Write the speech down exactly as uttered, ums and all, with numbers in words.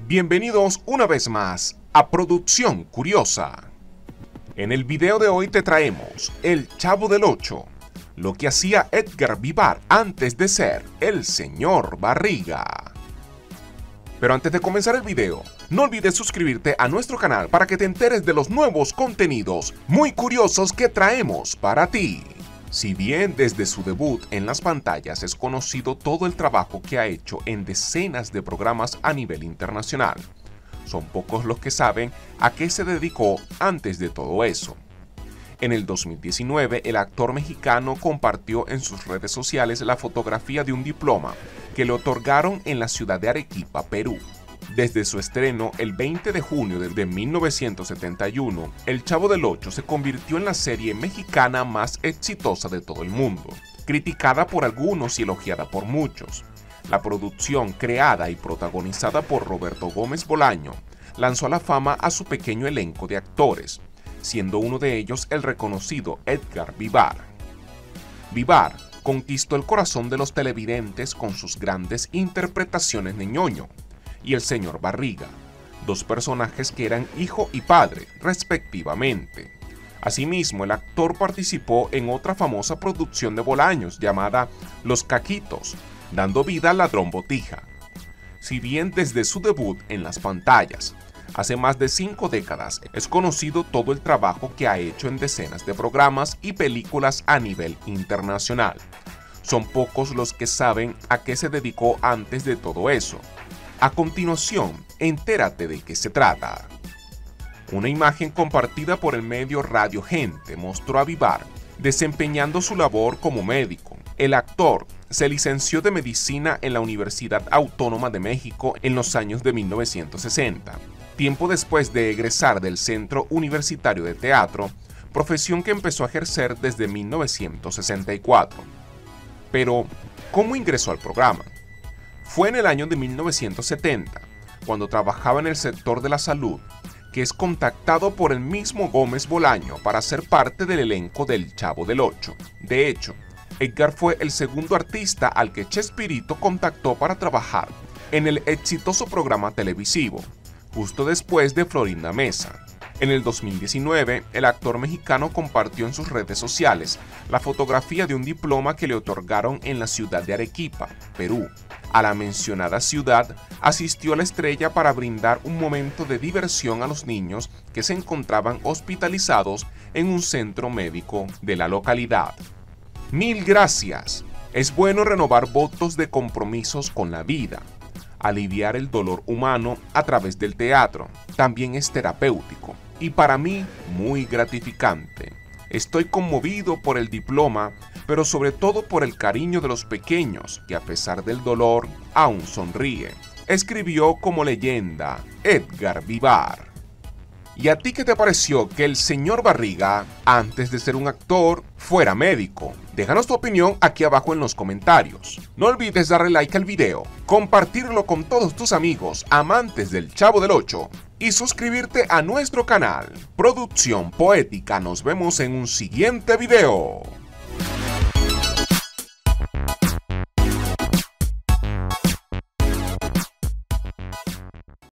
Bienvenidos una vez más a Producción Curiosa. En el video de hoy te traemos El Chavo del Ocho, lo que hacía Edgar Vivar antes de ser el señor Barriga. Pero antes de comenzar el video, no olvides suscribirte a nuestro canal para que te enteres de los nuevos contenidos muy curiosos que traemos para ti. Si bien desde su debut en las pantallas es conocido todo el trabajo que ha hecho en decenas de programas a nivel internacional, son pocos los que saben a qué se dedicó antes de todo eso. En el dos mil diecinueve, el actor mexicano compartió en sus redes sociales la fotografía de un diploma que le otorgaron en la ciudad de Arequipa, Perú. Desde su estreno el veinte de junio de mil novecientos setenta y uno, El Chavo del Ocho se convirtió en la serie mexicana más exitosa de todo el mundo, criticada por algunos y elogiada por muchos. La producción, creada y protagonizada por Roberto Gómez Bolaño, lanzó a la fama a su pequeño elenco de actores, siendo uno de ellos el reconocido Edgar Vivar. Vivar conquistó el corazón de los televidentes con sus grandes interpretaciones de ñoño y el señor Barriga, dos personajes que eran hijo y padre, respectivamente. Asimismo, el actor participó en otra famosa producción de Bolaños llamada Los Caquitos, dando vida al ladrón Botija. Si bien desde su debut en las pantallas, hace más de cinco décadas, es conocido todo el trabajo que ha hecho en decenas de programas y películas a nivel internacional. Son pocos los que saben a qué se dedicó antes de todo eso. A continuación, entérate de qué se trata. Una imagen compartida por el medio Radio Gente mostró a Vivar desempeñando su labor como médico. El actor se licenció de medicina en la Universidad Autónoma de México en los años de mil novecientos sesenta, tiempo después de egresar del Centro Universitario de Teatro, profesión que empezó a ejercer desde mil novecientos sesenta y cuatro. Pero, ¿cómo ingresó al programa? Fue en el año de mil novecientos setenta, cuando trabajaba en el sector de la salud, que es contactado por el mismo Gómez Bolaño para ser parte del elenco del Chavo del Ocho. De hecho, Edgar fue el segundo artista al que Chespirito contactó para trabajar en el exitoso programa televisivo, justo después de Florinda Mesa. En el dos mil diecinueve, el actor mexicano compartió en sus redes sociales la fotografía de un diploma que le otorgaron en la ciudad de Arequipa, Perú. A la mencionada ciudad asistió la estrella para brindar un momento de diversión a los niños que se encontraban hospitalizados en un centro médico de la localidad. Mil gracias. Es bueno renovar votos de compromisos con la vida. Aliviar el dolor humano a través del teatro también es terapéutico y para mí muy gratificante. Estoy conmovido por el diploma, pero sobre todo por el cariño de los pequeños que a pesar del dolor aún sonríen, escribió como leyenda Edgar Vivar. ¿Y a ti qué te pareció que el señor Barriga, antes de ser un actor, fuera médico? Déjanos tu opinión aquí abajo en los comentarios. No olvides darle like al video, compartirlo con todos tus amigos amantes del Chavo del Ocho y suscribirte a nuestro canal. Producción Poética, nos vemos en un siguiente video.